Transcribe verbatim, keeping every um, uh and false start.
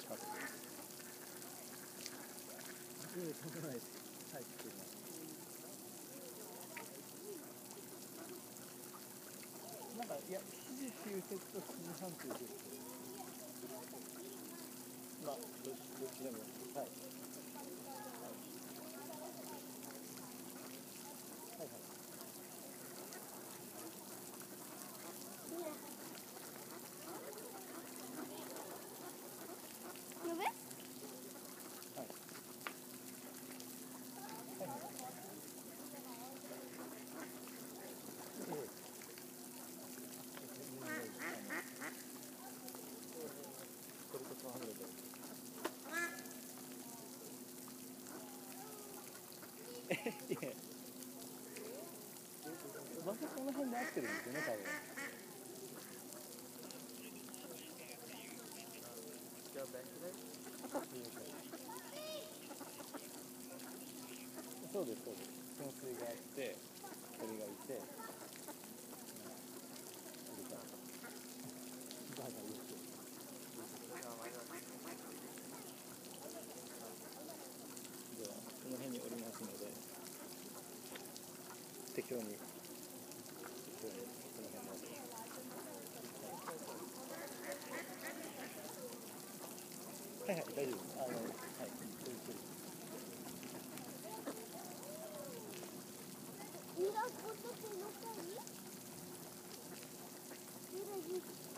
しかった。ええ、とんでもないです。はい、来てます。なんか、いや、しちじっていう説としちじはんっていう説。まあ、どっち、どっちでも。はい。はい。はいはい。 呼ぶ？はい。 はいはい。ええ。トルコトランレで。ええ。場所この辺で合ってるんですよね、多分。じゃあ、バックで。そうです、そうです。噴水があって、鳥がいて、鳥が。バーがいる。では、この辺におりますので、適当に、適当に、この辺まで。はいはい、大丈夫です。あの、はい、そういう距離。 Mira, ¿cuánto te nota ahí? Mira allí.